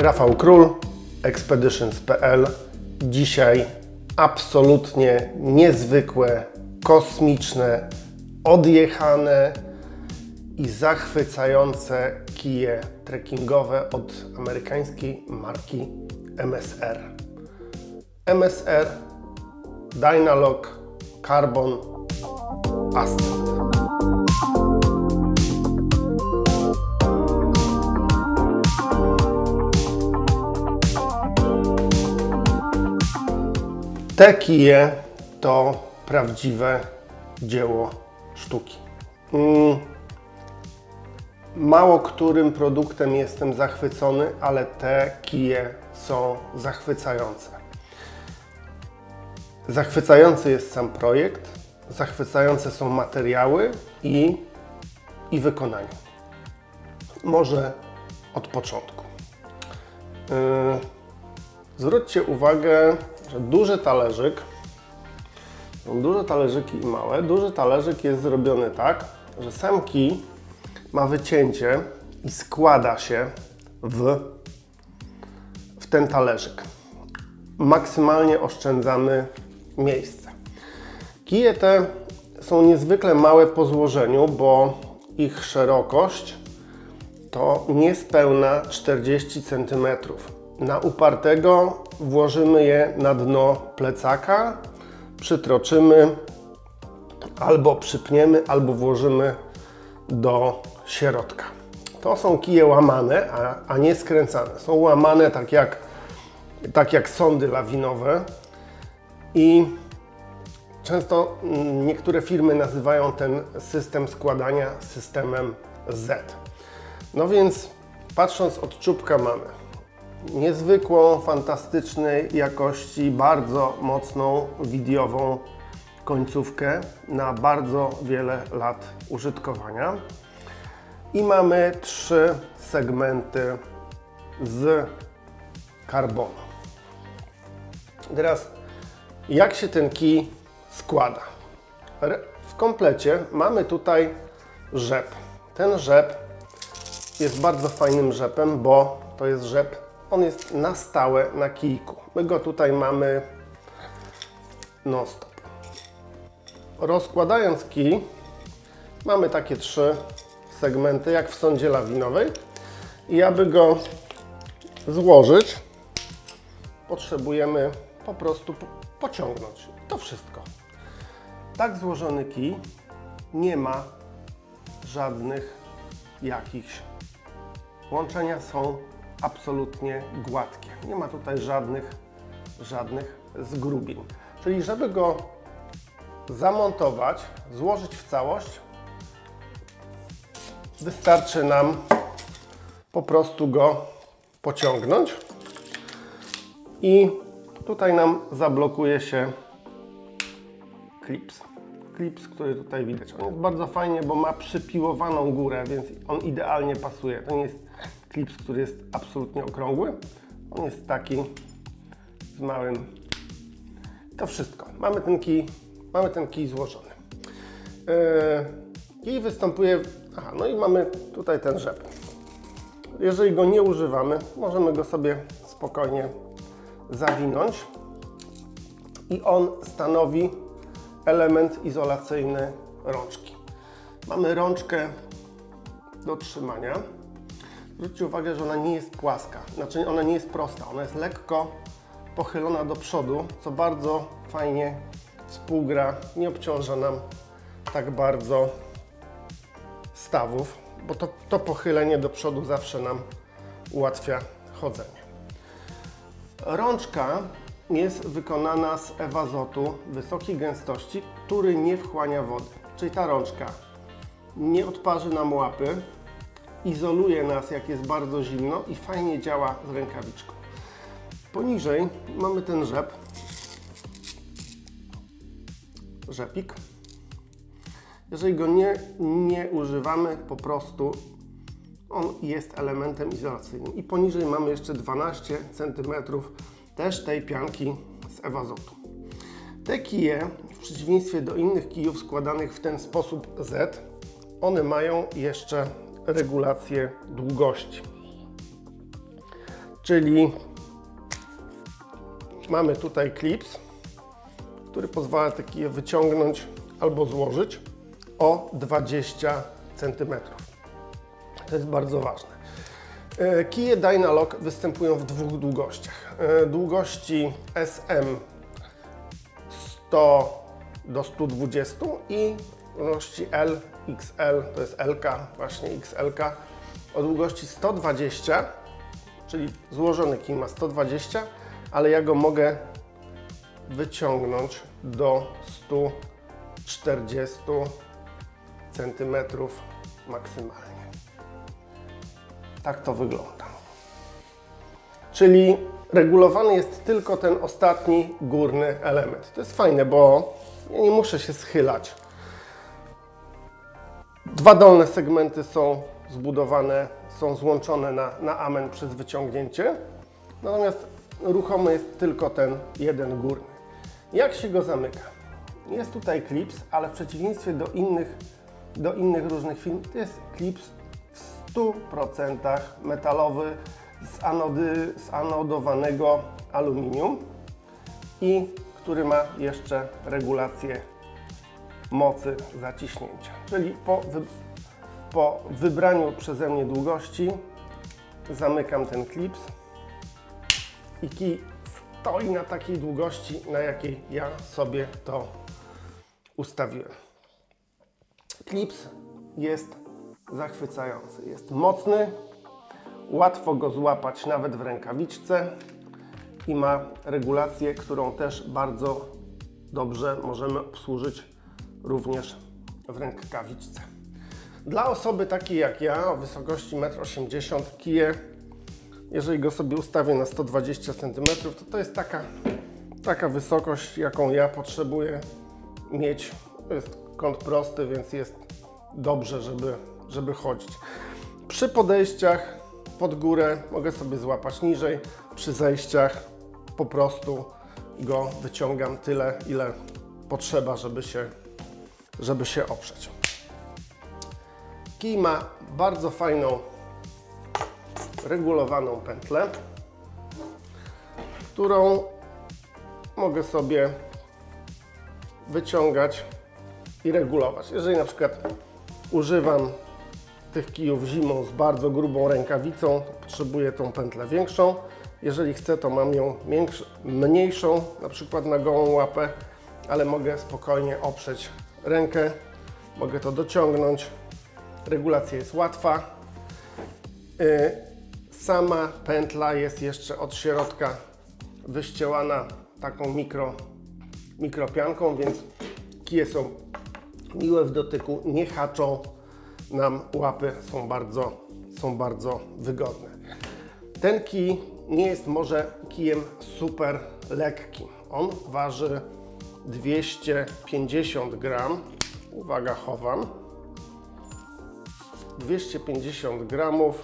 Rafał Król, Expeditions.pl. Dzisiaj absolutnie niezwykłe, kosmiczne, odjechane i zachwycające kije trekkingowe od amerykańskiej marki MSR. MSR Dynalog Carbon Ascent. Te kije to prawdziwe dzieło sztuki. Mało którym produktem jestem zachwycony, ale te kije są zachwycające. Zachwycający jest sam projekt, zachwycające są materiały i wykonanie. Może od początku. Zwróćcie uwagę, że duży talerzyk, są duże talerzyki i małe. Duży talerzyk jest zrobiony tak, że sam kij ma wycięcie i składa się w ten talerzyk. Maksymalnie oszczędzamy miejsce. Kije te są niezwykle małe po złożeniu, bo ich szerokość to niespełna 40 cm. Na upartego włożymy je na dno plecaka, przytroczymy, albo przypniemy, albo włożymy do środka. To są kije łamane, a nie skręcane. Są łamane tak jak sondy lawinowe i często niektóre firmy nazywają ten system składania systemem Z. No więc patrząc od czubka mamy niezwykłą, fantastycznej jakości, bardzo mocną, widiową końcówkę na bardzo wiele lat użytkowania. I mamy 3 segmenty z karbonu. Teraz, jak się ten kij składa? W komplecie mamy tutaj rzep. Ten rzep jest bardzo fajnym rzepem, bo to jest rzep, on jest na stałe na kijku. My go tutaj mamy non-stop. Rozkładając kij, mamy takie 3 segmenty, jak w sondzie lawinowej. I aby go złożyć, potrzebujemy po prostu pociągnąć. To wszystko. Tak złożony kij nie ma żadnych jakichś. Łączenia są absolutnie gładkie. Nie ma tutaj żadnych zgrubień. Czyli żeby go zamontować, złożyć w całość, wystarczy nam po prostu go pociągnąć i tutaj nam zablokuje się klips. Klips, który tutaj widać. On jest bardzo fajnie, bo ma przypiłowaną górę, więc on idealnie pasuje. To nie jest klips, który jest absolutnie okrągły. On jest taki z małym. To wszystko. Mamy ten kij złożony. Kij występuje. Aha, no i mamy tutaj ten rzep. Jeżeli go nie używamy, możemy go sobie spokojnie zawinąć i on stanowi element izolacyjny rączki. Mamy rączkę do trzymania. Zwróćcie uwagę, że ona nie jest płaska, znaczy ona nie jest prosta, ona jest lekko pochylona do przodu, co bardzo fajnie współgra, nie obciąża nam tak bardzo stawów, bo to pochylenie do przodu zawsze nam ułatwia chodzenie. Rączka jest wykonana z ewazotu wysokiej gęstości, który nie wchłania wody. Czyli ta rączka nie odparzy nam łapy, izoluje nas, jak jest bardzo zimno i fajnie działa z rękawiczką. Poniżej mamy ten rzepik. Jeżeli go nie używamy, po prostu on jest elementem izolacyjnym. I poniżej mamy jeszcze 12 cm też tej pianki z ewazotu. Te kije, w przeciwieństwie do innych kijów składanych w ten sposób Z, one mają jeszcze regulację długości. Czyli mamy tutaj klips, który pozwala te kije wyciągnąć albo złożyć o 20 cm. To jest bardzo ważne. Kije Dynalog występują w dwóch długościach. Długości SM 100 do 120 i długości L, XL, to jest LK, właśnie XLK, o długości 120, czyli złożony kij ma 120, ale ja go mogę wyciągnąć do 140 cm maksymalnie. Tak to wygląda. Czyli regulowany jest tylko ten ostatni górny element. To jest fajne, bo ja nie muszę się schylać. Dwa dolne segmenty są zbudowane, są złączone na amen przez wyciągnięcie. Natomiast ruchomy jest tylko ten jeden górny. Jak się go zamyka? Jest tutaj klips, ale w przeciwieństwie do innych różnych firm, to jest klips w 100% metalowy z anodowanego aluminium i który ma jeszcze regulację mocy zaciśnięcia. Czyli po wybraniu przeze mnie długości zamykam ten klips i kij stoi na takiej długości, na jakiej ja sobie to ustawiłem. Klips jest zachwycający, jest mocny, łatwo go złapać nawet w rękawiczce i ma regulację, którą też bardzo dobrze możemy obsłużyć również w rękawiczce. Dla osoby takiej jak ja, o wysokości 1,80 m, kije, jeżeli go sobie ustawię na 120 cm, to jest taka wysokość, jaką ja potrzebuję mieć. To jest kąt prosty, więc jest dobrze, żeby chodzić. Przy podejściach pod górę mogę sobie złapać niżej, przy zejściach po prostu go wyciągam tyle, ile potrzeba, żeby się oprzeć. Kij ma bardzo fajną, regulowaną pętlę, którą mogę sobie wyciągać i regulować. Jeżeli na przykład używam tych kijów zimą z bardzo grubą rękawicą, to potrzebuję tą pętlę większą. Jeżeli chcę, to mam ją mniejszą, na przykład na gołą łapę, ale mogę spokojnie oprzeć rękę, mogę to dociągnąć. Regulacja jest łatwa. Sama pętla jest jeszcze od środka wyścielana taką mikropianką, więc kije są miłe w dotyku, nie haczą nam łapy, są bardzo wygodne. Ten kij nie jest może kijem super lekkim. On waży 250 gram. Uwaga, chowam. 250 gramów.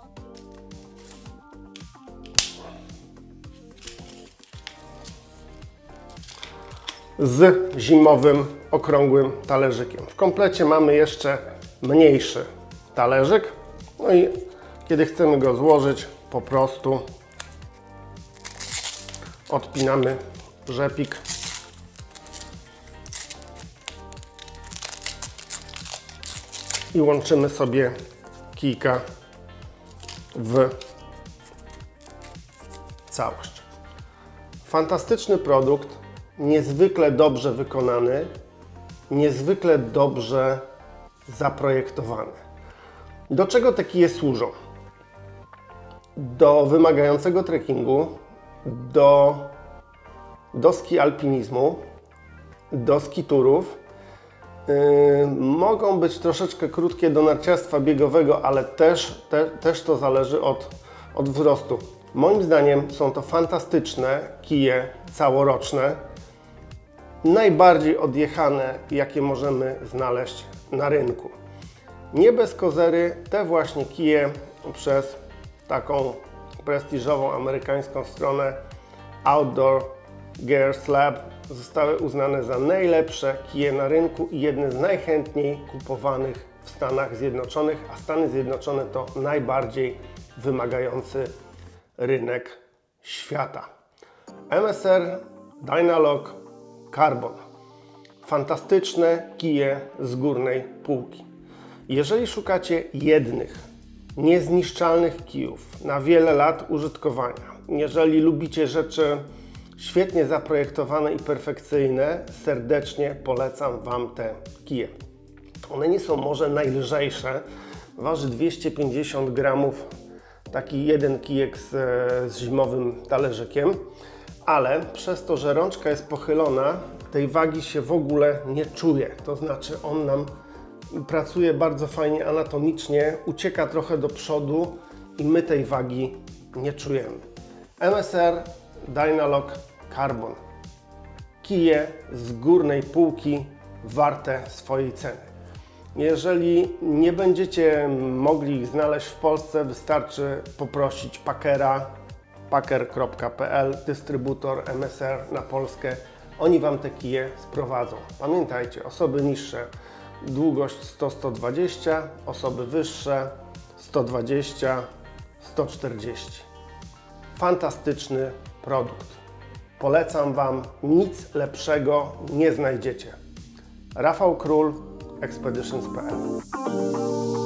Z zimowym, okrągłym talerzykiem. W komplecie mamy jeszcze mniejszy talerzyk. No i kiedy chcemy go złożyć, po prostu odpinamy rzepik i łączymy sobie kijka w całość. Fantastyczny produkt, niezwykle dobrze wykonany, niezwykle dobrze zaprojektowany. Do czego te kije służą? Do wymagającego trekkingu, do ski alpinizmu, do skiturów. Mogą być troszeczkę krótkie do narciarstwa biegowego, ale też to zależy od wzrostu. Moim zdaniem są to fantastyczne kije całoroczne, najbardziej odjechane, jakie możemy znaleźć na rynku. Nie bez kozery te właśnie kije przez taką prestiżową amerykańską stronę Outdoor Gear Lab zostały uznane za najlepsze kije na rynku i jedne z najchętniej kupowanych w Stanach Zjednoczonych, a Stany Zjednoczone to najbardziej wymagający rynek świata. MSR Dynalog Carbon. Fantastyczne kije z górnej półki. Jeżeli szukacie jednych, niezniszczalnych kijów na wiele lat użytkowania, jeżeli lubicie rzeczy świetnie zaprojektowane i perfekcyjne, serdecznie polecam Wam te kije. One nie są może najlżejsze, waży 250 gramów, taki jeden kijek z zimowym talerzykiem, ale przez to, że rączka jest pochylona, tej wagi się w ogóle nie czuje. To znaczy on nam pracuje bardzo fajnie anatomicznie, ucieka trochę do przodu i my tej wagi nie czujemy. MSR Dynalog Carbon. Kije z górnej półki warte swojej ceny. Jeżeli nie będziecie mogli ich znaleźć w Polsce, wystarczy poprosić Packera, packer.pl, dystrybutor MSR na Polskę. Oni Wam te kije sprowadzą. Pamiętajcie, osoby niższe długość 100-120, osoby wyższe 120-140. Fantastyczny produkt. Polecam Wam, nic lepszego nie znajdziecie. Rafał Król, Expeditions.pl